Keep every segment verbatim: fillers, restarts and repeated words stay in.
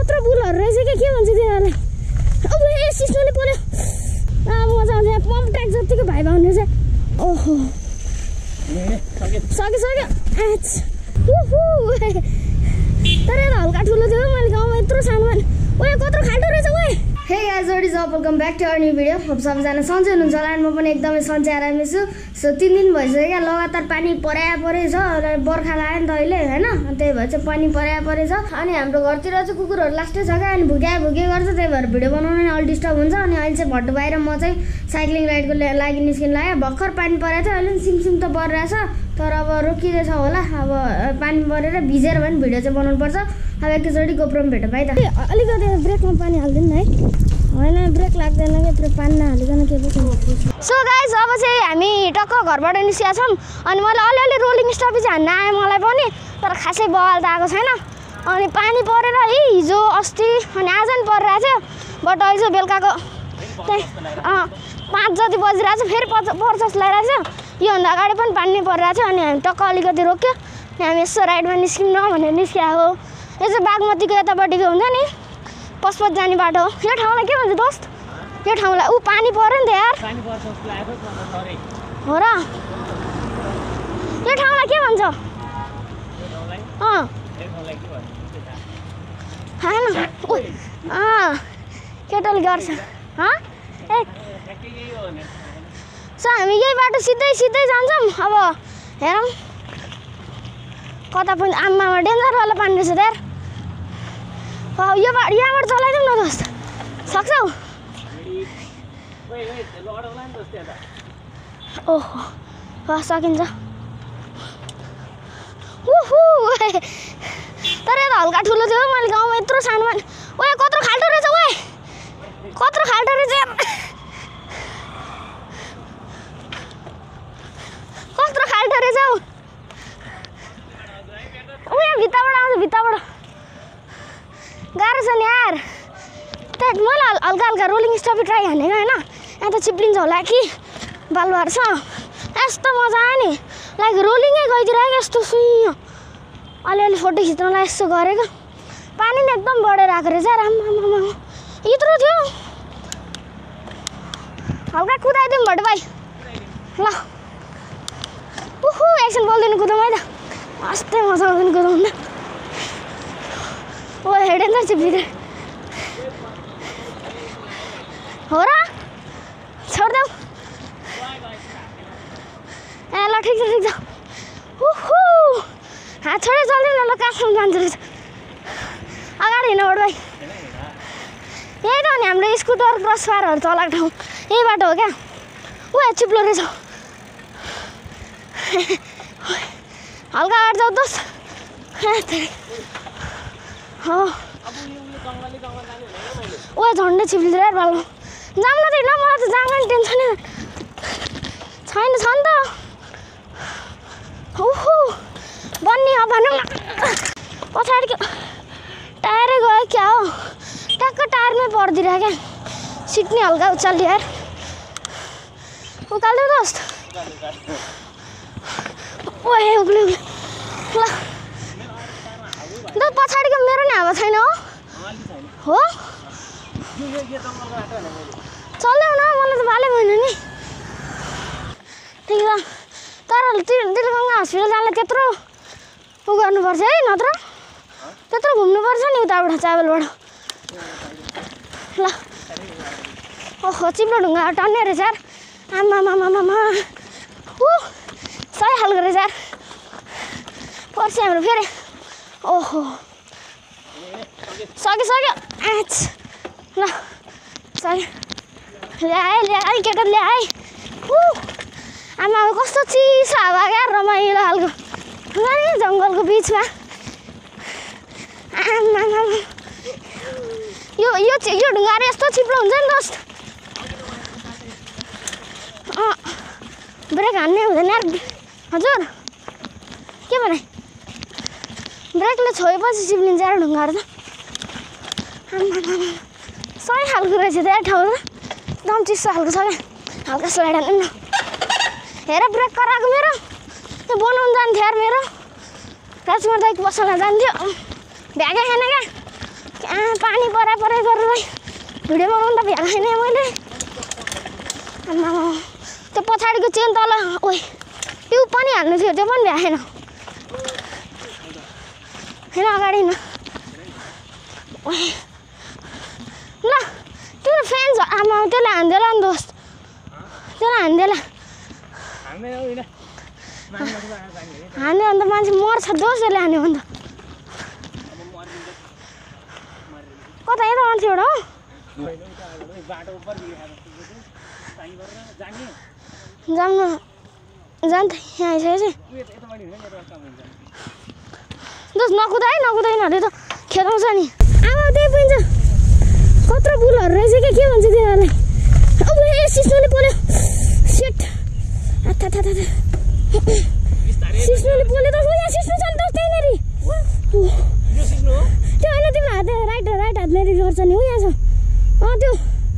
कत्रो बुलहरु रहेछ के के भन्छ तिनीहरुले अब ए सिस्नोले पर्यो आ मजा आउँछ पम्प ट्याक जतिको भाइ भाउने छ ओहो सके सके एच उहु तर यो हल्का ठुलो थियो मैले गाउँमा यत्रो सानो ओए कत्रो खाल्टो रहेछ ओए hey guys what is up welcome back to our new video hope सबैजना सन्चै हुनुहुन्छ होला म पनि एकदमै सन्चै आरामै छु सो तीन दिन भइसक्यो क्या लगातार पानी पर्या परे छ र बर्खा लाग्यो नि त अहिले हैन त्यही भएर चाहिँ पानी पर्या परे छ अनि हाम्रो घरतिर चाहिँ कुकुरहरु लास्टै छ क्या अनि भुक्या भुके गर्छ त्यही भएर भिडियो बनाउन नि अलि डिस्टर्ब हुन्छ अनि अहिले चाहिँ भट्ट बाहिर म चाहिँ साइक्लिङ राइडको लागि निस्किन लाग्यो भर्खर पानी परेको थियो अहिले सिमसिम त परिरहेछ तर अब रोकिँदैछ होला अब पानी परेर भिजेर भने भिडियो चाहिँ बनाउनु पर्छ अब एकैचोटि गोप्रोमा भेट पाइ त अलिकति ब्रेकमा पानी हाल्दिनु है होइन ब्रेक लाग्दैन के त्यो पानी नहालिकन के पो सो गाइज अब चाहिँ हामी टक्क घरबाट निस्केका छौँ अनि मैले अलिअलि रोलिङ स्टपेज हान्न आएँ मलाई पनि तर खासै बवाल त आएको छैन अनि पानी परेर है हिजो अस्ति अनि आज नि परिरहेको थियो बट अहिले चाहिँ बेलुकाको त्यही अँ पाँच जति बजिरहेको छ फेरि पर्छ पर्छ जस्तो लागिरहेको छ योभन्दा अगाडि पनि पानी परिरहेको थियो अनि हामी टक्क अलिकति रोक्यो हामी यसो राइडमा निस्किउँ न भनेर निस्किआएको यो चाहिँ बागमतीको यतापट्टिको हुन्छ नि पशुपत जाने बाटो हो यो ठाउँलाई के भन्छ दोस्त यो ठाउँलाई ऊ पानी पर्यो नि त यार हो र यो ठाउँलाई के भन्छ अँ होइन अँ केटाले गर्छ हँ ए सो हामी यही बाटो सिधै सिधै जान्छौँ अब हेरौँ कता पनि आम्मामा डेन्जरवाला पानी रहेछ त यार यो बाटो यहाँबाट चलाइदिउँ न दोस्त सक्छौ ओहो सकिन्छ उहु तर यो त हल्का ठुलो थियो मैले गाउँमा यत्रो सानो ओए कत्रो खाल्टो रहेछ ओए कत्रो खाल्टो रहेछ कत्रो खाल्टो रहेछ हौ उयो भित्ताबाट आउँछ भित्ताबाट गाह्रो छ नि यार त्यही मैले हल्का हल्का रोलिङ स्टपी ट्राई हानेको होइन यहाँ त चिप्लिन्छ होला कि बालुवाहरू छ यस्तो मजा आयो नि लाइक रोलिङै गइदिएर यस्तो सुइयो अलिअलि फोटो खिच्नलाई यस्तो गरेको पानी नि एकदम बढेर आएको रहेछ आम्मामा यत्रो थियो हल्का कुदाइदिउँ भट्ट भाइ ल उहु एकछिन बोल्दिनु कुदाउँ है त मस्तै मजा आउँदैन कुदाउनु ओ हेडेन त चिप्लिँदै हो र छोडिदेऊ ए ल ठिक छ ठिक छ उहु हात छोडे चल्दैन ल काठमाडौँ जान्छ रहेछ अगाडि हिँड्नु भाइ यही त हो नि हाम्रो स्कुटर क्रस फायरहरू चलाएको ठाउँ यही बाटो हो क्या ऊ चिप्लो रहेछ हल्का अगाडि जाऊ दोस्त हो ओ झन्डै छिप्लिँदै यार बाल्नु जाऊँ न त होइन मलाई त जाँदा नि टेन्सनै छैन छ नि त ओहो बन्ने हो भनौँ न पछाडिको टायरै गयो क्या हो ट्याक्क टायरमै परिदिरहेको क्या सिट नि हल्का उचाल्यो यार उकाल्दै दोस्त ओए उक्ले उक्ले ल द पछाडिको मेरो नि हावा छैन हो हो चल्यो न मलाई त भाले भएन नि ठिक छ तर दिलगङ्गा हस्पिटल जानलाई त्यत्रो उ गर्नुपर्छ है नत्र त्यत्रो घुम्नुपर्छ नि उताबाट चावलबाट ल ओहो चिप्लो ढुङ्गा टन्ने रहेछ यार आम्मामामामा ऊ सही खालको रहेछ यार पर्छ हाम्रो फेरि ओहो सक्यो सक्यो एच ल सक्यो ल्याएँ ल्याएँ केटा ल्याएँ ऊ आमा कस्तो चिसो हावा क्या रमाइलो खालको जङ्गलको बिचमा आमा यो यो यो ढुङ्गाहरू यस्तो चिप्लो हुन्छ नि दोस्त अँ ब्रेक हान्ने हुँदैन यार हजुर के भने ब्रेकले छोएपछि चिप्लिन्छ यार ढुङ्गाहरू त सही खालको रहेछ त यार ठाउँ एकदम चिसो खालको छ क्या हल्का स्लाइड हान्नु न हेर ब्रेक कराएको मेरो त्यो बनाउनु जान्थ्यो यार मेरो राजकुमार दाइको पसलमा जान्थ्यो भ्यागे खाने क्या पानी परा परा गरेर भिडियो बनाउनु त भ्याएको छैन मैले। आमा त्यो पछाडिको चेन तल ओइ ट्युब पनि हाल्नु थियो, त्यो पनि भ्याएन होइन अगाडि न। ल त्यो फ्यान आमा त्यसले हान्देला नि दोस्त, त्यसलाई हान्देला हान्यो भने त मान्छे मर्छ दोस्त यसले हान्यो भने त। कता यता मान्छे एउटा हो जानु जान्छ यहाँ आइसकेको दोस्त नकुदा है नकुदा यिनीहरूले त खेदाउँछ नि। आमा त्यही पनि छ कत्रो बुलहरू रहेछ क्या, के भन्छ तिनीहरूलाई। अब ए सिस्नोले पोल्यो सेट आथा था था सिस्नोले पोल्यो त। यहाँ सिस्नो छ नि दोस्त त्यहीँनिर त्यो होइन तिम्रो हात राइट राइट हातनेरि गर्छ नि, ऊ यहाँ छ अँ त्यो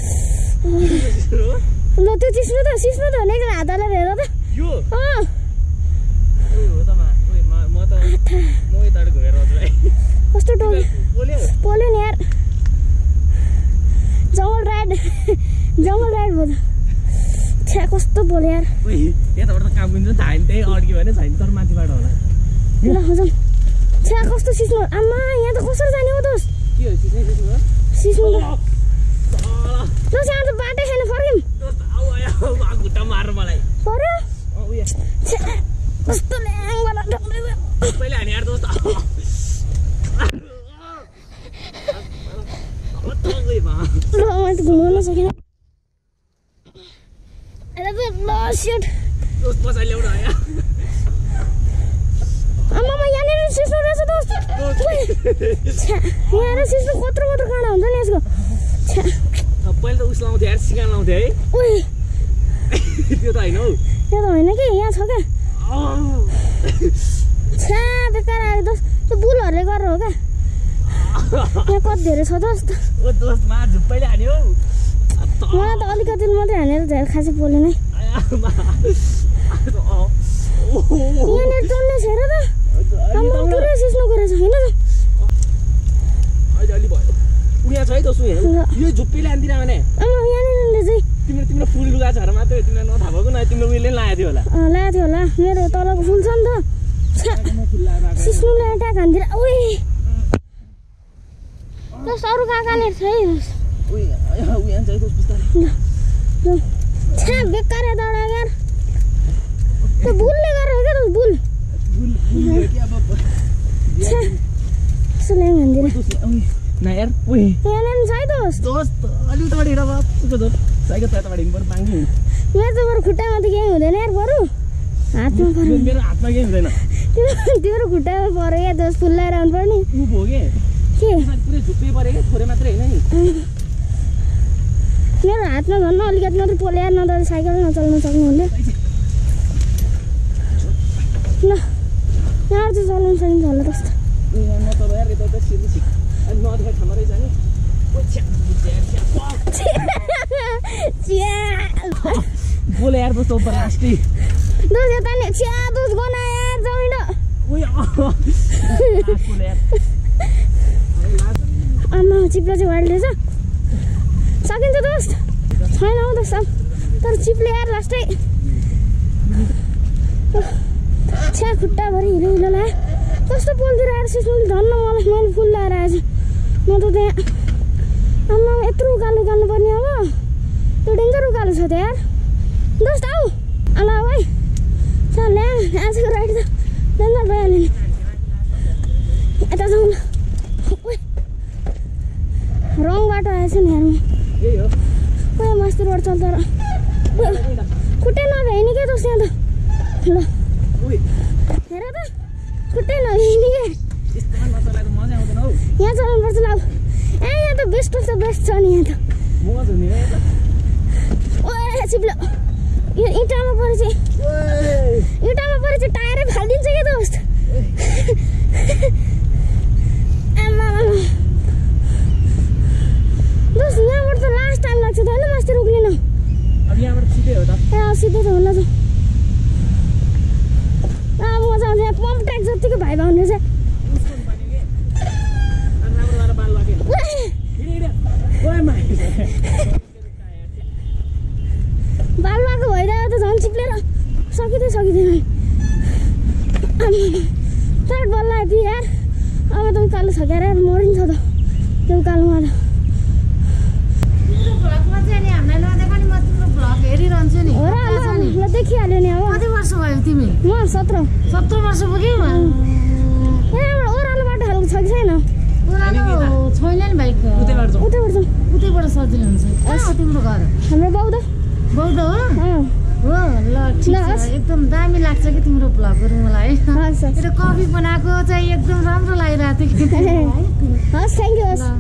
ल त्यो सिस्नो त सिस्नो त होइन एकजना हात हालेर हेर त अँ कस्तो टोक्यो पोल्यो नि यार। जङ्गल राइड जङ्गल राइड भयो त छ्या कस्तो पोल्यो यार। यताबाट त काम हुन्छ थाहा नि त्यही अड्क्यो भने छैन तर माथिबाट होला ल जाउँ। छ्या कस्तो सिस्नो आमा यहाँ त कसरी जाने हो दोस्त के हो सिस्नो सिस्नो सिस्नो दोस्त यहाँ त बाटै छैन फर्क्यौँ दोस्त आउ आयो खुट्टा मार्नु मलाई पर्यो अ उया छ्या कस्तो ल्याङवाला ढङ्गले पहिले हाने यार दोस्त ल मैले त घुमाउन सकिनँ ल सेट दोस्त पछाडि ल्याउनु आयो आमामा यहाँनिर सिस्नो रहेछ दोस्त छ्या यहाँ सिस्नो कत्रो कत्रो काँडा हुन्छ नि यसको छ्या पहिले त उस लाउँथ्यो यार सिकान लाउँथ्यो है ओइ त्यो त होइन हौ त्यो त होइन कि यहाँ छ क्या छ्या बेकार आयो दोस्त त्यो बुलहरूले गरेर हो क्या यहाँ कति धेरै छ दोस्त ओ दोस्त मा झुप्पैले हान्यो मलाई त अलिकति मात्रै हानेर धेरै खासै पोलेन है यहाँनिर टन्ने छ हेर त हाम्रो पुरै सिस्नोको रहेछ होइन त अहिले अलि भयो उहाँ छ है दोस्त यहाँ यो झुप्पैले हान्दिन भने आमा यहाँनिर चाहिँ तिम्रो तिम्रो फुल लुगा छ मात्रै तिमीलाई नथाहा भएको न तिम्रो उयोले लाएको थियो होला ल्याएको थियो होला मेरो तलको फुल छ नि त सिस्नोले ट्याक हान्दिएर ओइ दोस्त अरू कहाँ कहाँनिर छ है छ्या बेकार दौडा यार त्यो बुलले गरेर हो क्या त बुल छ्या कस्तो ल्याङ हान्दिएर ना यार ओइ यहाँनिर छ है दोस्त दोस्त अलि उताबाट हिँड अब उसको दोस्त साइकल यताबाट हिँड्नु पर्यो पाङ्गी मेरो त बरु खुट्टामा त केही हुँदैन यार बरु हातमा पर्यो मेरो हातमा केही हुँदैन तिम्रो खुट्टामा पर्यो या दोस्त फुल लगाएर आउनु पर्ने उ हो के के पुरै झुप्पै पऱ्यो क्या थोरै मात्रै होइन नि मेरो हातमा झन् अलिकति मात्रै पोल्यो यार नत्र साइकल नचल्न सक्नुहुन्थ्यो ल यहाँ चाहिँ चलाउनु सकिन्छ होला दोस्त नचल यार यता उता सिधै सिक अनि नदेखाएको ठाउँमा रहेछ नि बोले यार दोस्त ऊपर लास्टी दोस्त यता नि छ्या दोस्त गना यार जाउँ न ओइ बोले यार आमा चिप्लो चाहिँ वाइल्ड रहेछ सकिन्छ दोस्त छैन हौ दोस्त तर चिप्ले यार लास्टै छ्या खुट्टाभरि हिलो हिलो लायो कस्तो पोलतिर आएर सिस्नोले धन्न मलाई मैले फुल लगाएर आएछु म त त्यहाँ आमा यत्रो उकालो उकाल्नुपर्ने अब त्यो डेन्जर उकालो छ त यार दोस्त आऊ ल है छ ल्या आजको राइड त डेन्जर भइहाल्यो नि यता जाउँ न रङ बाटो आएछ नि यार यही हो खोइ मस्ती रोड चल्छ र खुट्टै नभ्याइ नि क्या दोस्त यहाँ त ल हेर त खुट्टै नभ्याइ नि क्या यहाँ चलाउनुपर्छ ल ए यहाँ त बेस्ट अफ द बेस्ट छ नि यहाँ त ओ चिप्लो यो इँटामा परे चाहिँ इँटामा परे चाहिँ टायरै फालिदिन्छ क्या दोस्त आमा दोस्त यहाँबाट त लास्ट टाइम लाग्छ त होइन मास्तिर उक्लिन अब यहाँबाट सिधै हो त ए सिधै त होला त अब मजा आउँछ यहाँ पम्प ट्र्याक जतिको भाइ भाउने छ सकिँदैन तर बल्ल आइपुग्यो यार अब त उकालो छ क्या यार मरिन्छ त त्यो उकालोमा त हो र ल देखिहाल्यो नि अब कति वर्ष भयो तिमी म सत्र सत्र वर्ष पुग्यो ओह्रालो बाटो खालको छ कि छैन ओह्रालो छैन नि भाइ उतैबाट जाउँ उतैबाट जाउँ उतैबाट सजिलो हुन्छ कहाँ तिम्रो घर हाम्रो बौद्ध बौद्ध हो अँ हो ल ठिक छ एकदम दामी लाग्छ कि तिम्रो भ्लगहरू मलाई हस् हस् त्यो कफी बनाएको चाहिँ एकदम राम्रो लागिरहेको थियो हस् थ्याङ्क यू हस्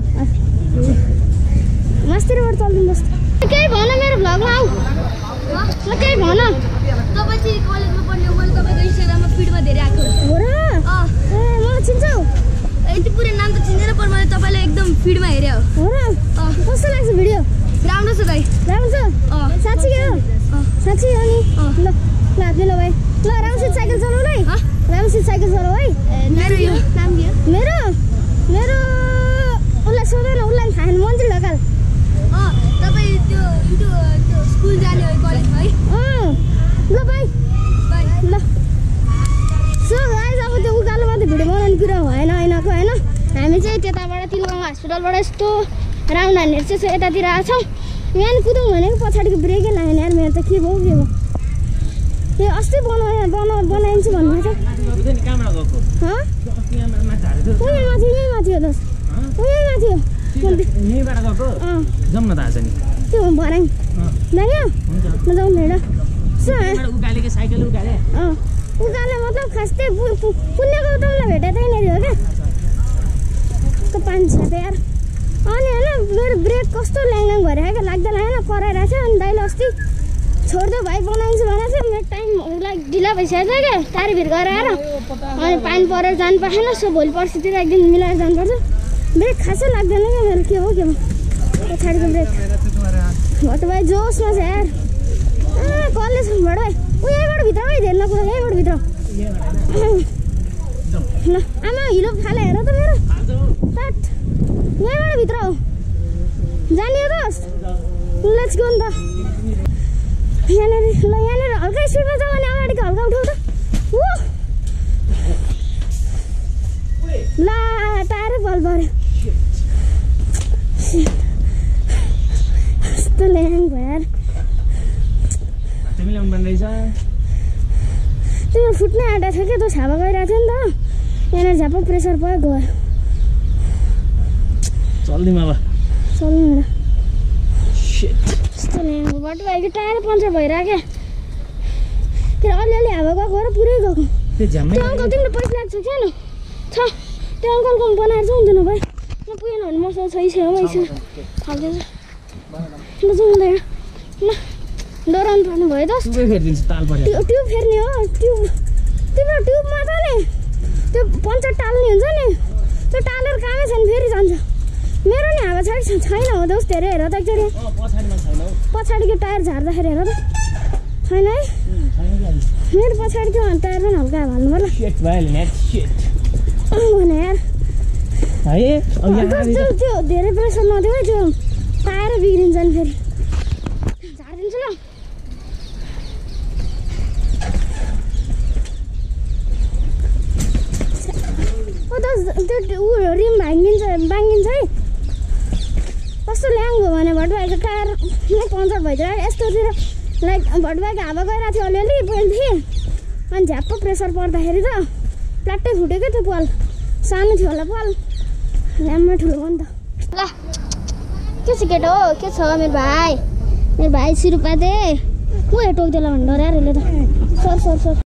मास्तिरबाट चल्नु बस् केही भन मेरो भ्लगमा आऊ ल केही भन तपाईँ चाहिँ कलेजमा पढ्ने हो मैले तपाईँको इन्स्टाग्राममा फिडमा धेरै आएको हो र अँ ए मलाई चिन्छौ यति पुरै नाम त चिन्दैन पर मैले तपाईँलाई एकदम फिडमा हेरेँ हो हो र अँ कस्तो लाग्छ भिडियो राम्रो छ दाइ राम्रो छ अँ साँच्ची के हो अँ साँच्ची हो नि अँ। ल ल हातले ल भाइ ल राम्रोसित साइकल चलाऊ है हँ? राम्रोसित साइकल चलाऊ है मेरो यो नाम के हो मेरो मेरो उसलाई सोध्दैन उसलाई थाहा छैन मन्त्री ढकाल अँ तपाईँ त्यो त्यो त्यो स्कुल जाने हो कलेजमा है अँ ल भाइ बाई ल सो गाइस अब त्यो उकालोमा त भिडियो बनाउने कुरा भएन ऐनाको होइन हामी चाहिँ त्यताबाट तिलगाउँ हस्पिटलबाट यस्तो राउन्ड हानेर चाहिँ यतातिर आएको छौँ यहाँ कुदौँ भनेको पछाडिको ब्रेकै लागेन यार मेरो त के भयो के भयो यो अस्ति बनाए बना बनाइन्छु भन्नुभएको उतै नि कहाँबाट गएको छ हँ अस्ति यहाँ माथि हालेको थियो उयो माथि यहीँ माथि हो दस उयो माथि हो यहीँबाट गएको अँ जाउँ न त आज नि त्यो भराइ अँ लाग्यो हुन्छ म जाउँ न सो यहीँबाट उकाले कि साइकल उकाले अँ उकालो मतलब खास चाहिँ पु- पु- पुण्य गौतमलाई भेटे त्यहीँनिर हो क्या कस्तो पानी छ त यार अनि होइन मेरो ब्रेक कस्तो ल्याङल्याङ भइरहेको क्या लाग्दैन होइन कराइरहेको थियो अनि दाइले अस्ति छोडिदियो भाइ बनाइन्छु भनेको थियो मेरो टाइम लाइक ढिला भइसकेको थियो क्या तारीभिर गएर आएर अनि पानी परेर जानु पाएन सो भोलि पर्सितिर एक दिन मिलाएर जानुपर्छ ब्रेक खासै लाग्दैन क्या मेरो के हो के हो पछाडिको ब्रेक भट्ट भाइ जोसमा छ यार ए कलेज भट्ट भाइ ऊ यहीँबाट भित्र है धेरै नकुदा यहीँबाट भित्र ल आमा हिलो फाले हेर त मेरो ताट यहीँबाट भित्र हो जाने हो दोस्त लेट्स गो नि त यहाँनिर ल यहाँनिर हल्का स्पिडमा जाऊ भने अगाडिको हल्का उठाउ त ऊ ला टायरै बल पऱ्यो कस्तो ल्याङ भयो यार तिमीले पनि बन्दैछ त्यो फुट्ने आँटा थियो क्या त्यो छापा गइरहेको थियो नि त यहाँनिर झ्यापा प्रेसर पऱ्यो गयो चल्दिउँ अब चल्नु एउटा Shit. यस्तो ल्याङ्गो बाटो भाइको टायर पङ्चर भइरहेको क्या फेरि अलिअलि हावा गएको र पुरै गएको त्यो झ्याम्मै त्यो अङ्कल तिमीले पैसा लाग्छ क्या न छ त्यो अङ्कलको बनाएर चाहिँ हुँदैन भाइ म पुगेन भने मसँग छै छेउमै छ हाल्दैछ ल जाउँ ल ल डराउनु पर्ने भयो त तुकै फेरिदिन्छु ताल पऱ्यो ट्युब ट्युब फेर्ने हो ट्युब तिम्रो ट्युबमा त नि त्यो पङ्चर टाल्ने हुन्छ नि त्यो टालेर कामै छैन फेरि जान्छ मेरो नि हावा छ छैन हो दोस्त धेरै हेर त एकचोटि अँ पछाडिमा छैन हौ पछाडिको टायर झार्दाखेरि हेर त छैन है उम्, छैन कि अहिले मेरो पछाडिको टायर पनि हल्का हाल्नु पर्ला Shit भयो नेट सिट भने यार है अब यहाँ आधी त्यो त- त्यो धेरै प्रेसर नदिऊ है त्यो टायर बिग्रिन्छ नि फेरि झारिदिन्छु ल ओ त त्यो ऊ रिम भाङ्गिन्छ भाङ्गिन्छ है कस्तो ल्याङ भयो भने भटभाइको टायर नै पङ्चर भइदिएर यस्तोतिर लाइक भटभाइको हावा गइरहेको थियो अलिअलि पहिला थिएँ अनि झ्याप्प प्रेसर पर्दाखेरि त प्लाट्टै फुटेको त्यो पाल सानो थियो होला पाल ल्याममा ठुलो हो नि त ल के छ केटो हो के छ मेरो भाइ मेरो भाइ सिरुपा दे को हेटोक्देला भन्नु डराएर उसले त सर सर सर